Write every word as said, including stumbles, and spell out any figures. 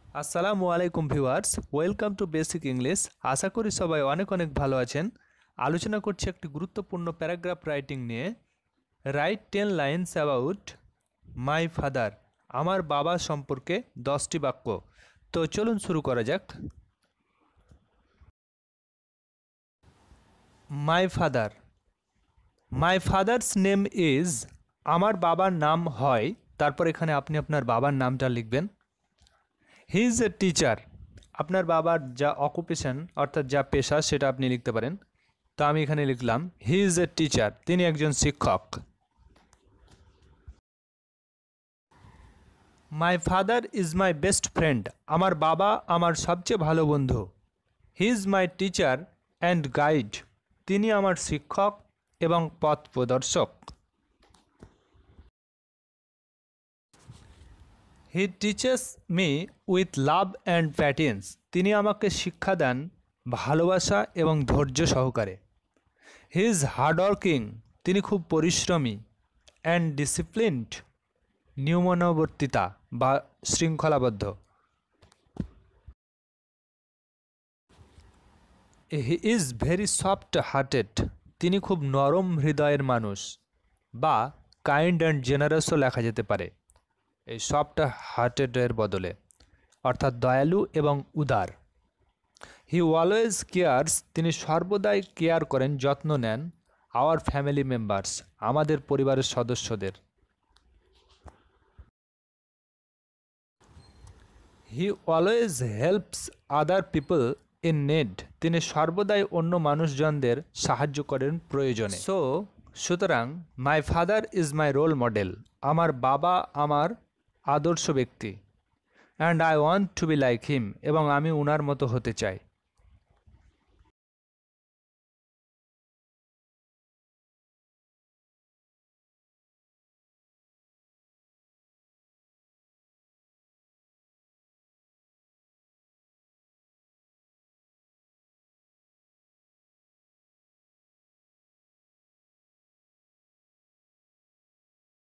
আসসালামু আলাইকুম viewers, welcome to basic English. আশা করি সবাই অনেক অনেক ভালো আছেন। আলোচনা করছি একটি গুরুত্বপূর্ণ প্যারাগ্রাফ রাইটিং নিয়ে। Write ten lines about my father. আমার বাবা সম্পর্কে দশটি বাক্য। তো চলুন শুরু করা যাক। My father. My father's name is. আমার বাবার নাম হয়, তারপর এখানে আপনি আপনার বাবার নামটা লিখবেন। He is a teacher. আপনার বাবার যা অকুপেশন অর্থাৎ যা পেশা সেটা আপনি লিখতে পারেন। তো আমি এখানে লিখলাম হি ইজ এ টিচার, তিনি একজন শিক্ষক। My father is my best friend. আমার বাবা আমার সবচেয়ে ভালো বন্ধু। He is my teacher and guide. তিনি আমার শিক্ষক এবং পথ প্রদর্শক। He teaches me with love and patience. তিনি আমাকে শিক্ষা দেন ভালোবাসা এবং ধৈর্য সহকারে। He is hardworking. তিনি খুব পরিশ্রমী। অ্যান্ড ডিসিপ্লিনড, নিয়মানুবর্তিতা বা শৃঙ্খলাবদ্ধ। He is very soft hearted. তিনি খুব নরম হৃদয়ের মানুষ, বা কাইন্ড অ্যান্ড জেনারাসও লেখা যেতে পারে এই সফট হার্টেডের বদলে, অর্থাৎ দয়ালু এবং উদার। He always cares. তিনি সর্বদাই কেয়ার করেন, যত্ন নেন আওয়ার ফ্যামিলি মেম্বার্স, আমাদের পরিবারের সদস্যদের। He always helps other people in need. তিনি সর্বদাই অন্য মানুষজনদের সাহায্য করেন প্রয়োজনে। সো সুতরাং my father is my role model. আমার বাবা আমার আদর্শ ব্যক্তি। And I want to be like him. এবং আমি উনার মতো হতে চাই।